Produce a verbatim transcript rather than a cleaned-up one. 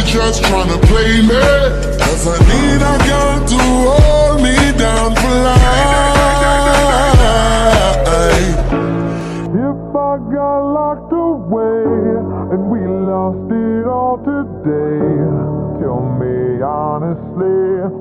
just tryna play me, 'cause I need a girl to hold me down for life. If I got locked away and we lost it all today, tell me honestly,